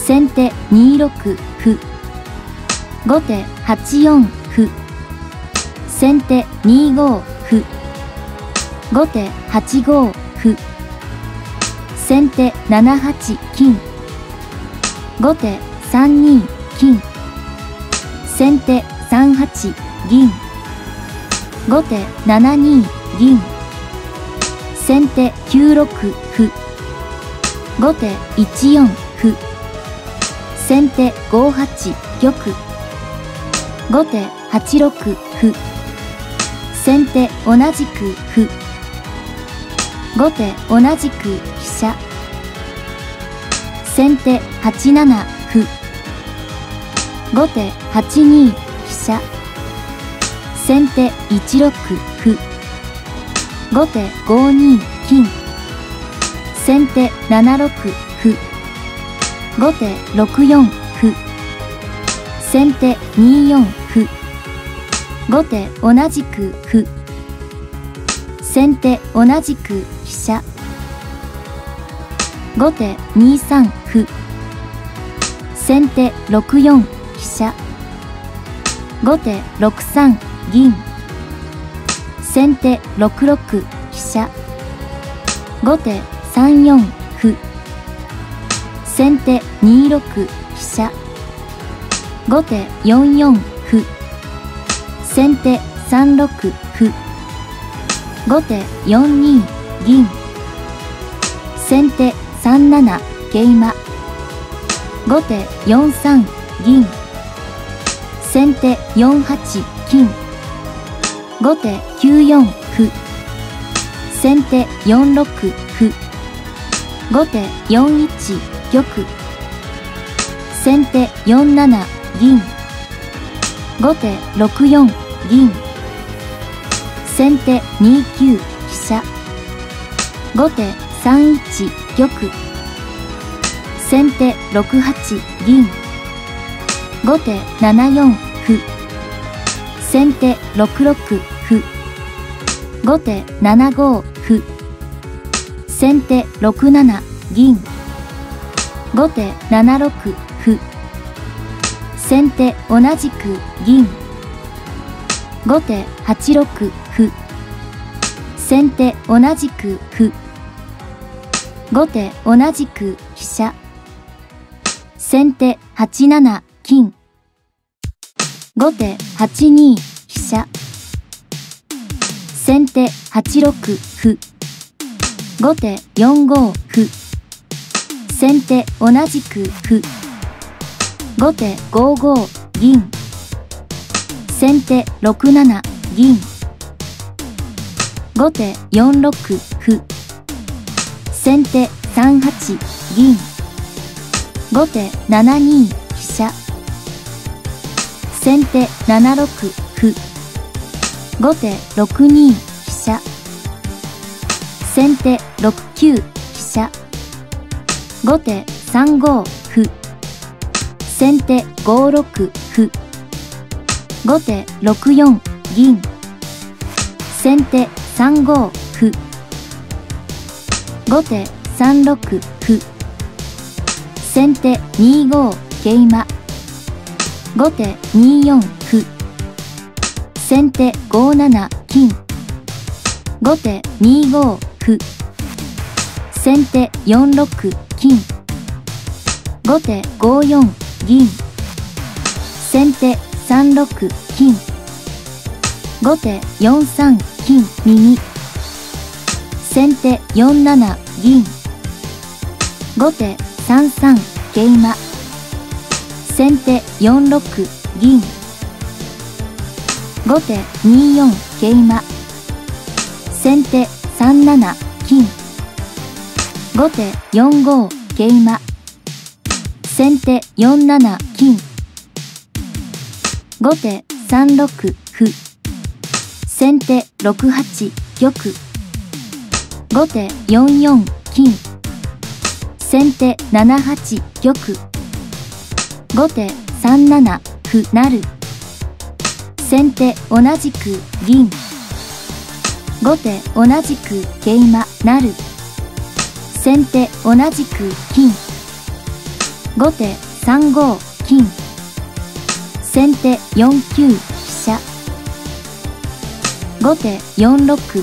先手2六歩。後手8四歩。先手2五歩。後手8五歩。先手7八金。後手3二金。先手3八銀。後手7二銀。先手9六歩。後手1四歩。先手5八玉。後手8六歩。先手同じく歩。後手同じく飛車。先手8七歩。後手8二飛車。先手1六歩。後手5二金。先手7六歩。後手6四歩。先手2四歩。後手同じく歩。先手同じく飛車。後手2三歩。先手6四飛車。後手6三銀。先手6六飛車。後手3四歩。先手2六飛車。後手4四歩。先手3六歩。後手4二銀。先手3七桂馬。後手4三銀。先手4八金。後手9四歩。先手4六歩。後手4一玉。先手4七銀。後手6四銀。先手2九飛車。後手3一玉。先手6八銀。後手7四歩。先手6六歩。後手7五歩。先手6七銀。後手7六歩。先手同じく銀。後手8六歩。先手同じく歩。後手同じく飛車。先手8七金。後手8二飛車。先手8六歩。後手4五歩。先手同じく歩。後手5五銀。先手6七銀。後手4六歩。先手3八銀。後手7二飛車。先手7六歩。後手6二飛車。先手6九飛車。後手3五歩。先手5六歩。後手6四銀。先手3五歩。後手3六歩。先手2五桂馬。後手2四歩。先手5七金。後手2五歩。先手4六金。後手5四銀。先手3六金。後手4三金右。先手4七銀。後手3三桂馬。先手4六銀。後手2四桂馬。先手3七金。後手4五桂馬。先手4七金。後手3六歩。先手6八玉。後手4四金。先手7八玉。後手3七歩成。先手同じく銀。後手同じく桂馬成。先手同じく金。 後手3五金。先手4九飛車。後手4六歩。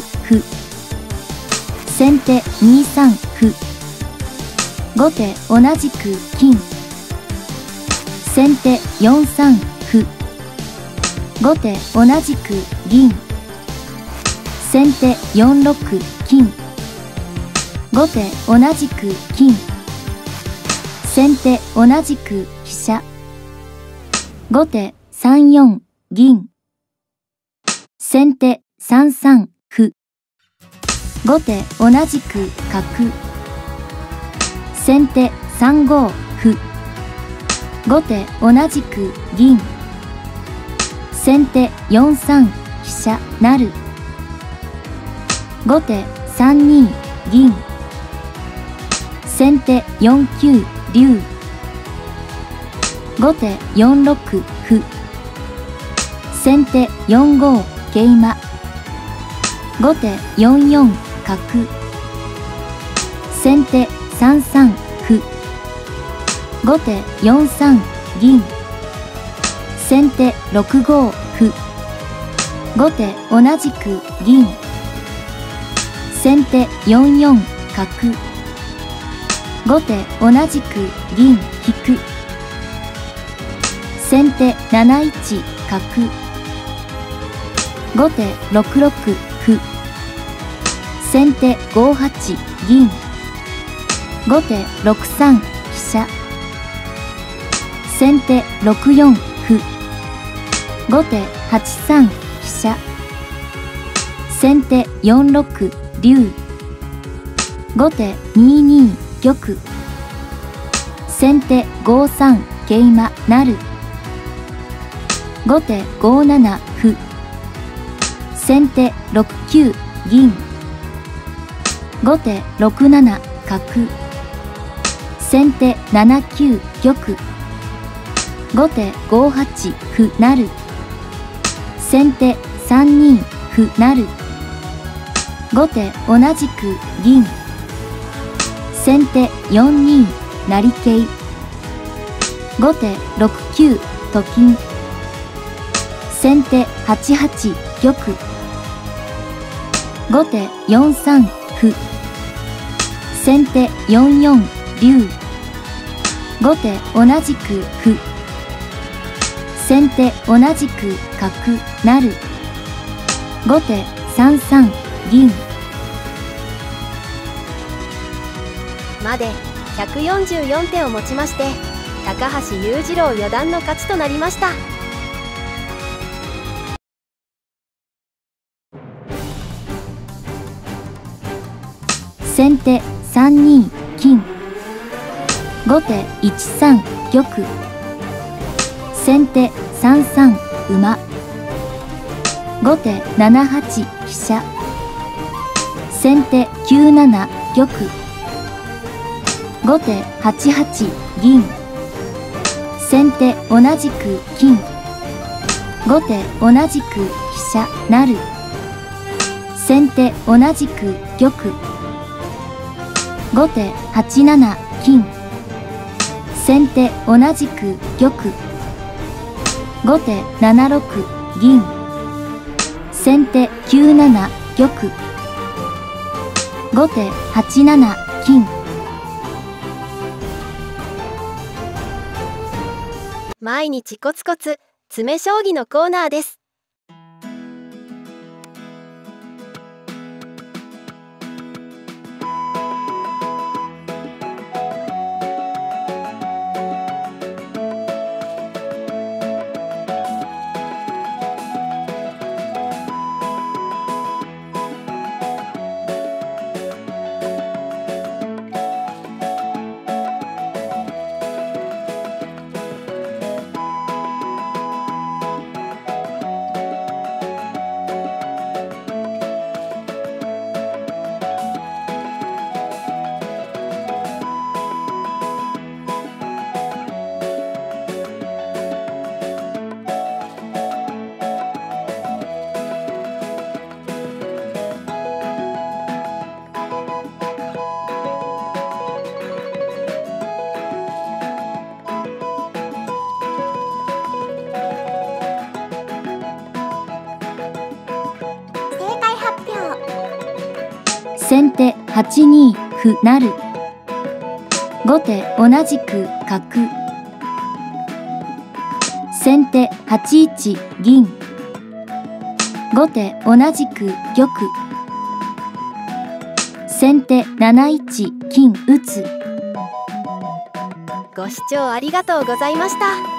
先手2三歩。後手同じく金。先手4三歩。後手同じく銀。先手4六金。後手同じく金。先手同じく飛車。後手3四銀。先手3三歩。後手同じく角。先手3五歩。後手同じく銀。先手4三飛車成。後手3二銀。先手4九竜。後手4六歩。先手4五桂馬。後手4四角。先手3三歩。後手4三銀。先手6五歩。後手同じく銀。先手4四角。後手同じく銀引く。先手7一角。後手6六歩。先手5八銀。後手6三飛車。先手6四歩。後手8三飛車。先手4六竜。後手2二玉。先手5三桂馬成。後手5七歩。先手6九銀。後手6七角。先手7九玉。後手5八歩成。先手3二歩成。後手同じく銀。先手4二成桂。後手6九と金。先手8八玉。後手4三歩。先手4四竜。後手同じく歩。先手同じく角成。後手3三銀。 まで144手をもちまして高橋裕次郎四段の勝ちとなりました。 先手3二金。後手1三玉。先手3三馬。後手7八飛車。先手9七玉。後手8八銀。先手同じく金。後手同じく飛車成。先手同じく玉。後手8七金。先手同じく玉。後手7六銀。先手9七玉。後手8七金。 毎日コツコツ詰め将棋のコーナーです。 先手8二歩成。後手同じく角。先手8一銀。後手同じく玉。先手7一金打つ。 ご視聴ありがとうございました。